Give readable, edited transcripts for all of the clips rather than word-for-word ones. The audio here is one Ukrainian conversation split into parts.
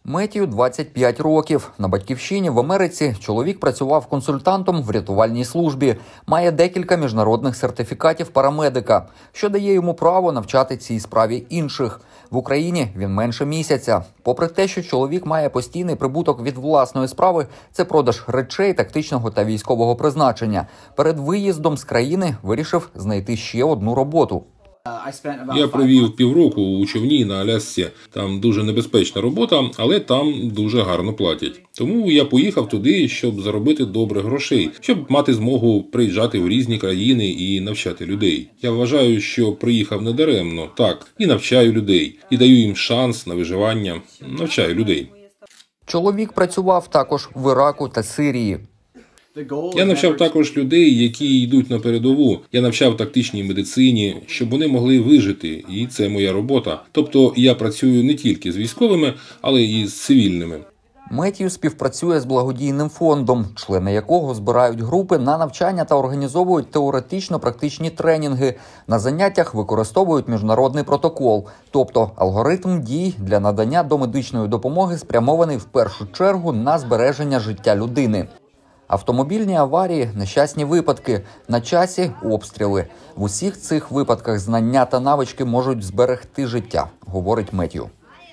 Меттію 25 років. На батьківщині в Америці чоловік працював консультантом в рятувальній службі. Має декілька міжнародних сертифікатів парамедика, що дає йому право навчати цій справі інших. В Україні він менше місяця. Попри те, що чоловік має постійний прибуток від власної справи, це продаж речей тактичного та військового призначення. Перед виїздом з країни вирішив знайти ще одну роботу. Я провів півроку у човні на Алясці. Там дуже небезпечна робота, але там дуже гарно платять. Тому я поїхав туди, щоб заробити добре грошей, щоб мати змогу приїжджати в різні країни і навчати людей. Я вважаю, що приїхав недаремно. Так, і навчаю людей, і даю їм шанс на виживання. Навчаю людей. Чоловік працював також в Іраку та Сирії. Я навчав також людей, які йдуть на передову. Я навчав тактичній медицині, щоб вони могли вижити, і це моя робота. Тобто я працюю не тільки з військовими, але і з цивільними. Меттію співпрацює з благодійним фондом, члени якого збирають групи на навчання та організовують теоретично-практичні тренінги. На заняттях використовують міжнародний протокол, тобто алгоритм дій для надання домедичної допомоги спрямований в першу чергу на збереження життя людини. Автомобільні аварії, нещасні випадки, на часі обстріли. В усіх цих випадках знання та навички можуть зберегти життя, говорить Меттію.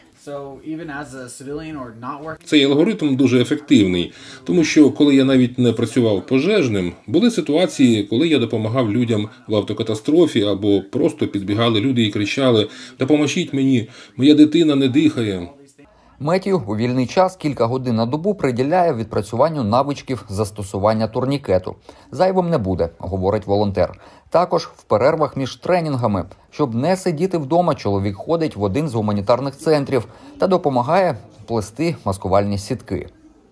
Цей алгоритм дуже ефективний, тому що коли я навіть не працював пожежним, були ситуації, коли я допомагав людям в автокатастрофі або просто підбігали люди і кричали «Допоможіть мені, моя дитина не дихає». Меттію у вільний час кілька годин на добу приділяє відпрацюванню навичків застосування турнікету. Зайвим не буде, говорить волонтер. Також в перервах між тренінгами. Щоб не сидіти вдома, чоловік ходить в один з гуманітарних центрів та допомагає плести маскувальні сітки.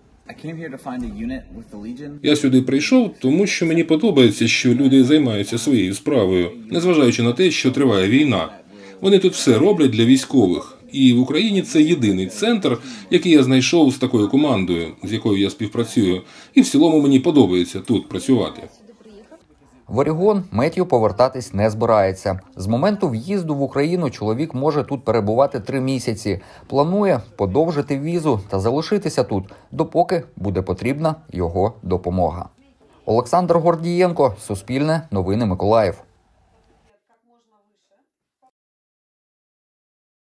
Я сюди прийшов, тому що мені подобається, що люди займаються своєю справою, незважаючи на те, що триває війна. Вони тут все роблять для військових. І в Україні це єдиний центр, який я знайшов з такою командою, з якою я співпрацюю. І в цілому мені подобається тут працювати. В Орегон Меттію повертатись не збирається. З моменту в'їзду в Україну чоловік може тут перебувати 3 місяці. Планує подовжити візу та залишитися тут, допоки буде потрібна його допомога. Олександр Гордієнко, Суспільне, Новини Миколаїв.